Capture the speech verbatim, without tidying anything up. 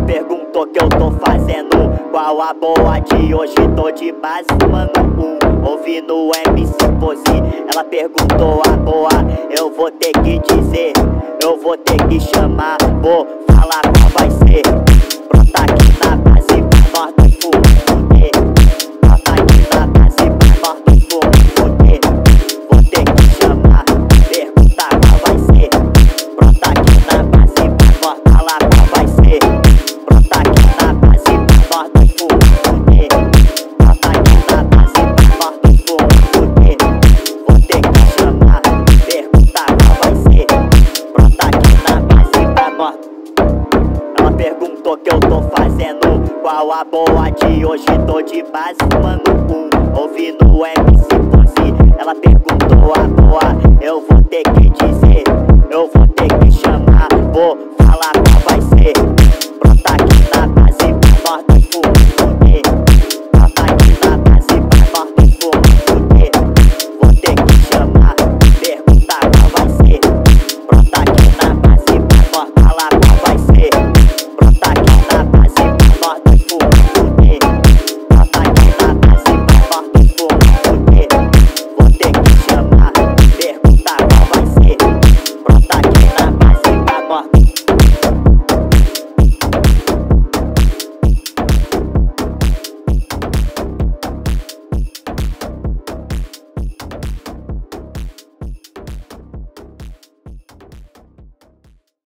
perguntou que eu tô fazendo, qual a boa de hoje, tô de base, mano, um, ouvindo o M C Pose. Ela perguntou a boa, eu vou ter que dizer, eu vou ter que chamar, vou falar qual vai ser. Brota aqui na base pra nós do fuder, brota aqui na base pra nós do fuder. Vou ter que chamar, perguntar qual vai ser. Brota aqui na base pra nós falar qual vai ser. Brota aqui na base pra nós do fuder, brota aqui na base pra nós do fuder. Vou ter que chamar, perguntar qual vai ser. Brota aqui na base pra nós. Ela perguntou que eu tô fazendo, qual a boa de hoje, tô de base, mano, um, ouvindo o M C Pose. Ela perguntou a boa, eu vou ter que dizer, eu vou ter que chamar, vou falar qual vai ser.